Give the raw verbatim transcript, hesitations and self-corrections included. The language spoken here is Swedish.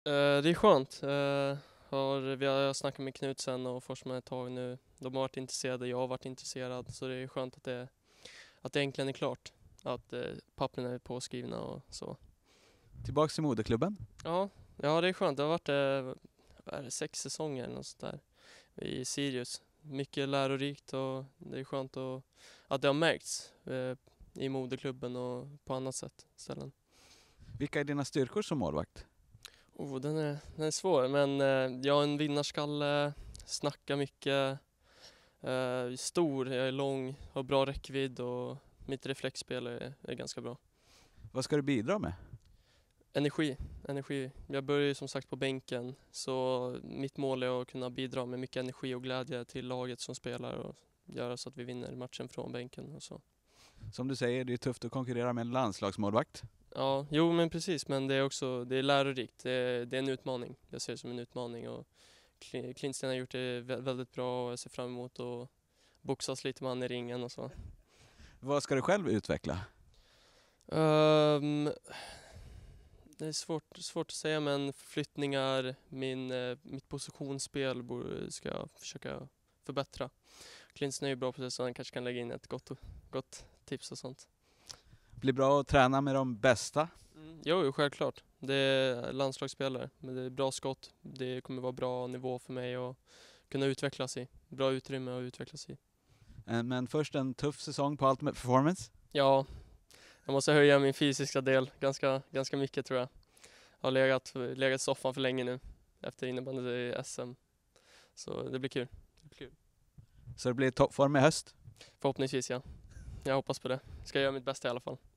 Eh, det är skönt. Eh, har, vi har snackat med Knutsen och Forsman ett tag nu. De har varit intresserade, jag har varit intresserad. Så det är skönt att det, att det äntligen är klart. Att eh, pappren är påskrivna och så. Tillbaks till moderklubben. Ja, ja det är skönt. Det har varit eh, vad är det, sex säsonger eller något sånt där i Sirius. Mycket lärorikt och det är skönt att, att det har märkts eh, i moderklubben och på annat sätt ställen. Vilka är dina styrkor som målvakt? Oh, den, är, den är svår, men eh, jag är en vinnarskalle, snackar mycket, eh, stor, jag är lång, har bra räckvidd och mitt reflexspel är, är ganska bra. Vad ska du bidra med? Energi, energi. Jag börjar ju som sagt på bänken, så mitt mål är att kunna bidra med mycket energi och glädje till laget som spelar och göra så att vi vinner matchen från bänken och så. Som du säger, det är tufft att konkurrera med en landslagsmålvakt. Ja, jo men precis, men det är också det är lärorikt. Det är, det är en utmaning. Jag ser det som en utmaning och Klintsten har gjort det väldigt bra och jag ser fram emot att boxas lite med han i ringen och så. Vad ska du själv utveckla? Um, det är svårt, svårt att säga, men flyttningar, min, uh, mitt positionsspel borde, ska jag försöka förbättra. Klintsten är ju bra på det, så han kanske kan lägga in ett gott, gott tips och sånt. Blir bra att träna med de bästa? Mm. Jo, självklart. Det är landslagsspelare, men det är bra skott. Det kommer vara bra nivå för mig att kunna utvecklas i. Bra utrymme att utvecklas i. Men först en tuff säsong på Ultimate Performance. Ja, jag måste höja min fysiska del ganska, ganska mycket tror jag. Jag har legat, legat i soffan för länge nu efter innebandy i S M. Så det blir kul. Det blir kul. Så det blir toppform i höst? Förhoppningsvis ja. Jag hoppas på det. Ska göra mitt bästa i alla fall.